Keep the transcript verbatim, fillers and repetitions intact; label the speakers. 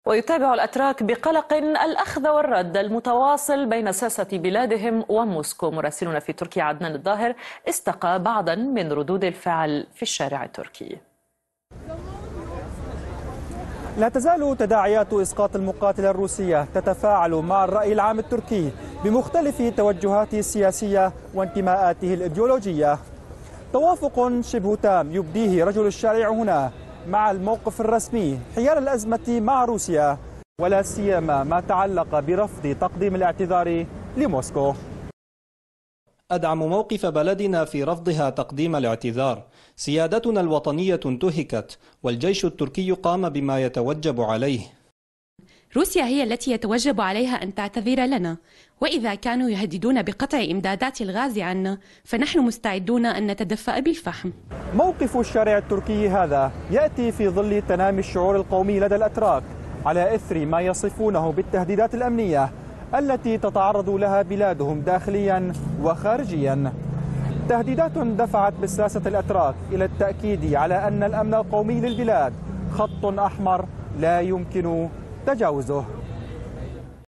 Speaker 1: ويتابع الأتراك بقلق الأخذ والرد المتواصل بين ساسة بلادهم وموسكو. مراسلنا في تركيا عدنان الظاهر استقى بعضا من ردود الفعل في الشارع التركي.
Speaker 2: لا تزال تداعيات إسقاط المقاتلة الروسية تتفاعل مع الرأي العام التركي بمختلف توجهاته السياسية وانتماءاته الإيديولوجية. توافق شبه تام يبديه رجل الشارع هنا مع الموقف الرسمي حيال الأزمة مع روسيا، ولا سيما ما تعلق برفض تقديم الاعتذار لموسكو.
Speaker 3: أدعم موقف بلدنا في رفضها تقديم الاعتذار. سيادتنا الوطنية انتهكت والجيش التركي قام بما يتوجب عليه.
Speaker 4: روسيا هي التي يتوجب عليها أن تعتذر لنا، وإذا كانوا يهددون بقطع إمدادات الغاز عنا فنحن مستعدون أن نتدفأ بالفحم.
Speaker 2: موقف الشارع التركي هذا يأتي في ظل تنامي الشعور القومي لدى الأتراك على إثر ما يصفونه بالتهديدات الأمنية التي تتعرض لها بلادهم داخليا وخارجيا. تهديدات دفعت بساسة الأتراك إلى التأكيد على أن الأمن القومي للبلاد خط أحمر لا يمكن تجاوزه.